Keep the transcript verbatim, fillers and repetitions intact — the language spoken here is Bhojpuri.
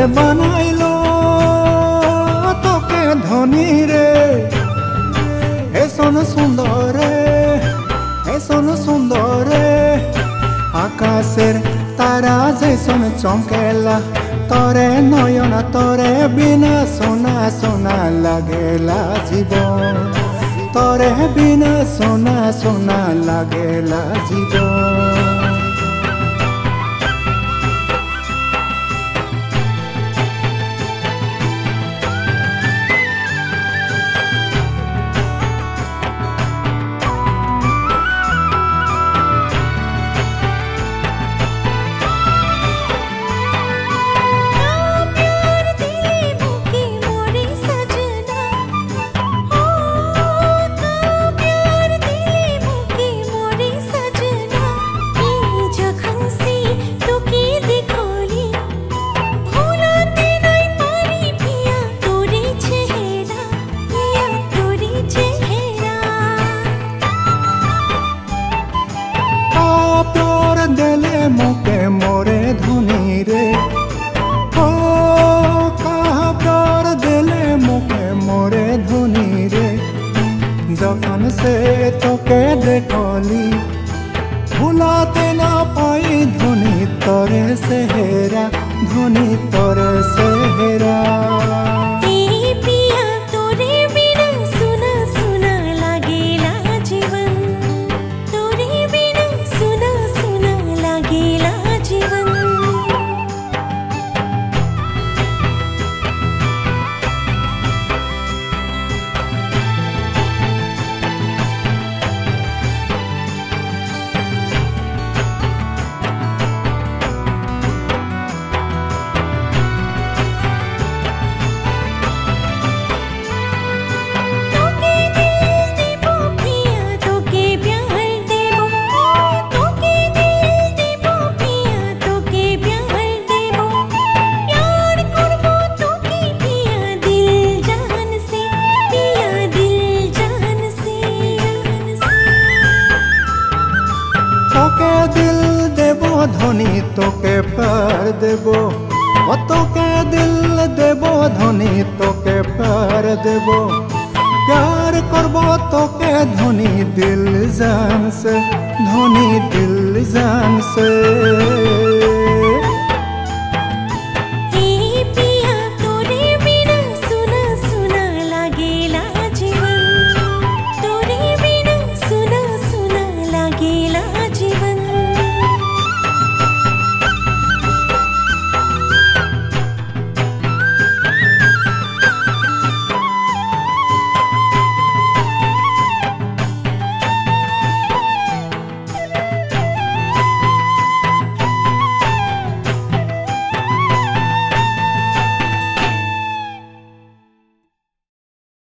से बनाइलो तोके धनी रे ऐसन सुंदर ऐसन सुंदर आकाशेर तारा जैसन चमकेला तोरे नयन तोरे बिना सोना सोना लागेला जीवन तोरे बिना सोना सोना लागेला जीवन। मोके मोरे धनी रे ओ कहा प्यार दिले मोके मोरे धनी रे जखन से तोके देखली भुलाते ना पाई धनी तोरे सेहरा धनी तोरे सेहरा। तोके दिल देबो धनी तोके प्यार देबो ओ तोके दिल देबो धनी तोके प्यार देबो प्यार करबो तोके धनी दिल जान से धनी दिल जान से।